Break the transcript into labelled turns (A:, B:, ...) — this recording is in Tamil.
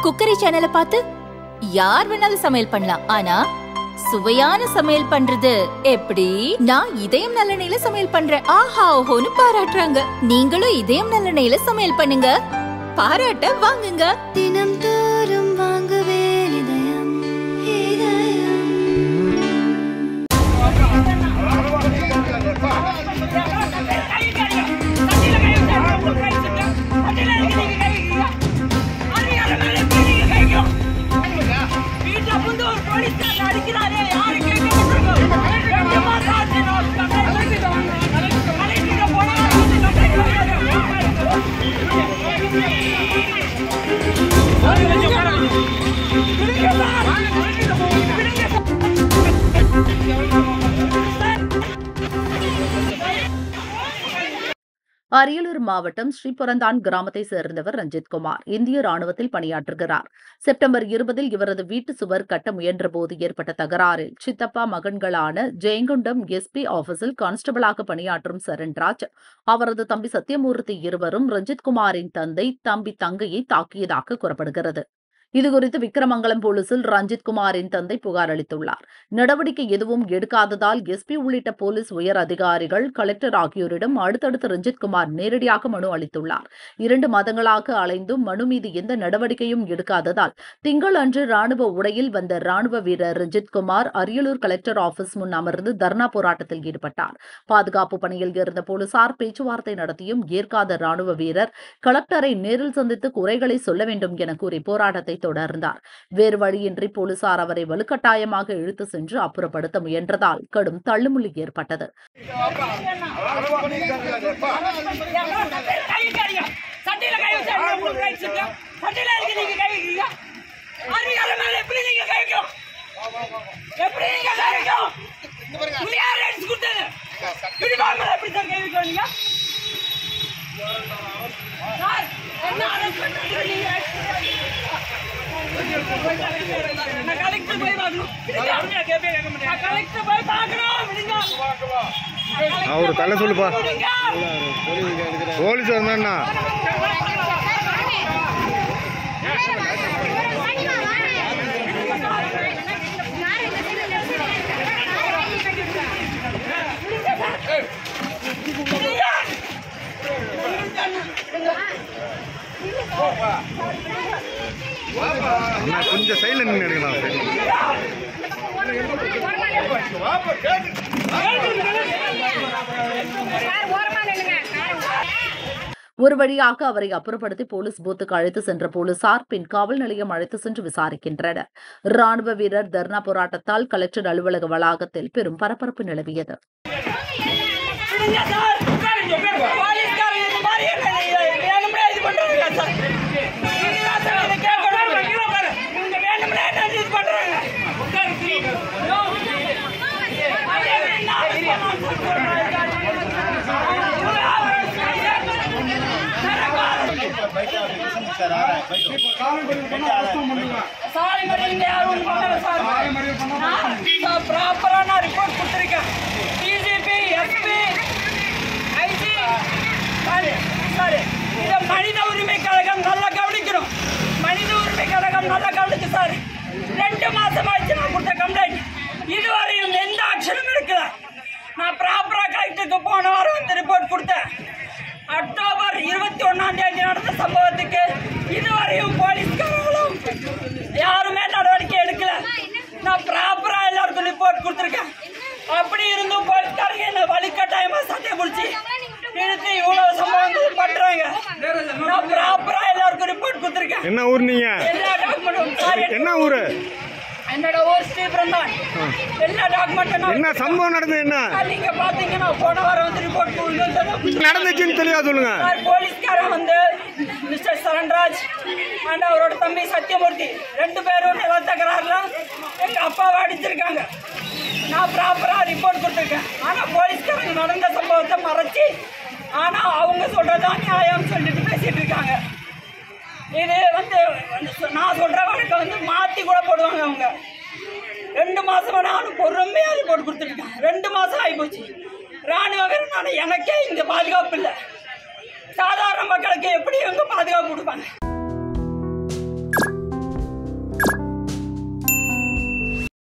A: குக்கரி சேனலை பார்த்து யார் வேணாலும் சமையல் பண்ணலாம். ஆனா சுவையான சமையல் பண்றது எப்படி? நான் இதயம் நல்லெண்ணெயில சமையல் பண்றேன். ஆஹா ஓஹோன்னு பாராட்டுறாங்க. நீங்களும் இதயம் நல்லெண்ணெயில சமையல் பண்ணுங்க, பாராட்ட வாங்குங்க.
B: தினம் தோறும் வாங்குவே இதயம் இதயம்.
C: அரியலூர் மாவட்டம் ஸ்ரீபுரந்தான் கிராமத்தை சேர்ந்தவர் ரஞ்சித்குமார் இந்திய ராணுவத்தில் பணியாற்றுகிறார். செப்டம்பர் 20 இவரது வீட்டு சுவர் கட்ட முயன்றபோது ஏற்பட்ட தகராறில் சித்தப்பா மகன்களான ஜெயங்கொண்டம் எஸ்பி ஆபீஸில் கான்ஸ்டபிளாக பணியாற்றும் சரண்ராஜ், அவரது தம்பி சத்யமூர்த்தி இருவரும் ரஞ்சித்குமாரின் தந்தை, தம்பி, தங்கையை தாக்கியதாக கூறப்படுகிறது. இதுகுறித்து விக்கிரமங்கலம் போலீசில் ரஞ்சித்குமாரின் தந்தை புகார் அளித்துள்ளார். நடவடிக்கை எதுவும் எடுக்காததால் எஸ்பி உள்ளிட்ட போலீஸ் உயர் அதிகாரிகள், கலெக்டர் ஆகியோரிடம் அடுத்தடுத்து ரஞ்சித்குமார் நேரடியாக மனு அளித்துள்ளார். 2 மாதங்களாக அலைந்தும் மனு மீது எந்த நடவடிக்கையும் எடுக்காததால் திங்கள் அன்று ராணுவ உடையில் வந்த ராணுவ வீரர் ரஞ்சித்குமார் அரியலூர் கலெக்டர் ஆபீஸ் முன் அமர்ந்து தர்ணா போராட்டத்தில் ஈடுபட்டார். பாதுகாப்பு பணியில் இருந்த போலீசார் பேச்சுவார்த்தை நடத்தியும் ஏற்காத ராணுவ வீரர் கலெக்டரை நேரில் சந்தித்து குறைகளை சொல்ல வேண்டும் என கூறி போராட்டத்தை தொடர்ந்தார். வேறு வழியின்றி போலீசார் அவரை வலுக்கட்டாயமாக இழுத்து சென்று அப்புறப்படுத்த முயன்றதால் கடும் தள்ளுமுள்ளி ஏற்பட்டது.
D: அவரு தலை சொல்லுப்பா, போலீஸ் வந்தா கொஞ்சம் சைடுல நின்று எடுக்கலாம். ஒரு வழியாக அவரை அப்புறப்படுத்தி போலீஸ் பூத்துக்கு அழைத்து சென்ற போலீசார் பின் காவல் நிலையம் அழைத்து சென்று விசாரிக்கின்றனர். ராணுவ வீரர் தர்ணா போராட்டத்தால் கலெக்டர் அலுவலக வளாகத்தில் பெரும் பரபரப்பு நிலவியது.
E: மனித உரிமை கழகம் நல்லா கவனிக்கணும். மனித உரிமை கழகம் நல்லா கவனிச்சு சார். 2 மாசம் ஆச்சு நான் கொடுத்த கம்ப்ளைண்ட், இதுவரையும் எந்த ஆக்ஷனும் எடுக்கல. நான் ப்ராப்பரா கலெக்டருக்கு போன வாரம் வந்து ரிப்போர்ட் கொடுத்தேன். அக்டோபர் 21 நடந்த சம்பவத்துக்கு இதுவரையும் போலீஸ்காரங்களும் யாருமே நடவடிக்கை எடுக்கல. நான் ப்ராப்பரா எல்லாருக்கும் ரிப்போர்ட் கொடுத்துருக்கேன். அப்படி இருந்தும் போலீஸ்காரங்க என்ன வலிக்கட்டாயமா சட்டையை பிடிச்சி இழுத்து இவ்வளவு சம்பவங்கள் பண்றாங்க. நான் ப்ராப்பரா எல்லாருக்கும் ரிப்போர்ட் கொடுத்துருக்கேன்.
D: என்ன ஊர் நீங்க?
E: எல்லா டாக்குமெண்ட்டும். என்ன ஊரு? என்னோட ஊர் ஸ்ரீபுரந்தான். எல்லா டாக்குமெண்ட்டும். என்ன சம்பவம் நடந்தது? என்ன நீங்க பாத்தீங்கன்னா போன வாரம் வந்து ரிப்போர்ட்
D: நடந்துச்சுன்னு தெளிவா சொல்லுங்க.
E: போலீஸ்காரன் வந்து மிஸ்டர் சரண்ராஜ் அண்ட் அவரோட தம்பி சத்யமூர்த்தி 2 பேரும் நில தகராறுல எங்க அப்பாவை அடிச்சிருக்காங்க. நான் ப்ராப்பரா ரிப்போர்ட் கொடுத்துருக்கேன். ஆனா போலீஸ்காரங்க நடந்த சம்பவத்தை மறைச்சி ஆனா அவங்க சொல்றதான் நியாயம் சொல்லிட்டு பேசிட்டு இருக்காங்க. இது வந்து நான் சொல்ற வழக்கை வந்து மாத்தி கூட போடுவாங்க அவங்க. 2 மாசமா நானும் பொறுமையா ரிப்போர்ட் கொடுத்துருக்கேன். 2 மாசம் ஆகி போச்சு. ராணுவ வீரனான எனக்கே இங்க பாதுகாப்பு இல்லை. சாதாரண மக்களுக்கு எப்படி இவங்க பாதுகாப்பு கொடுப்பாங்க?